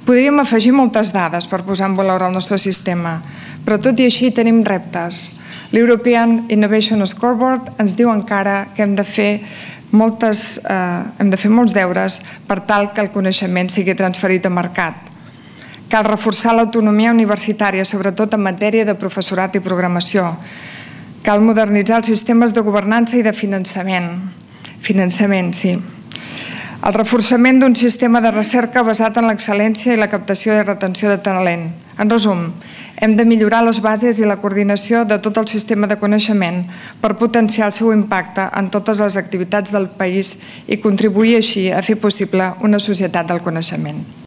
Podríem afegir moltes dades per posar en valor el nostre sistema, però tot i així tenim reptes. L'European Innovation Scoreboard ens diu encara que hem de fer molts deures per tal que el coneixement sigui transferit a mercat. Cal reforçar l'autonomia universitària, sobretot en matèria de professorat i programació. Cal modernitzar els sistemes de governança i de finançament. El reforçament d'un sistema de recerca basat en l'excel·lència i la captació i retenció de talent. En resum, hem de millorar les bases i la coordinació de tot el sistema de coneixement per potenciar el seu impacte en totes les activitats del país i contribuir així a fer possible una societat del coneixement.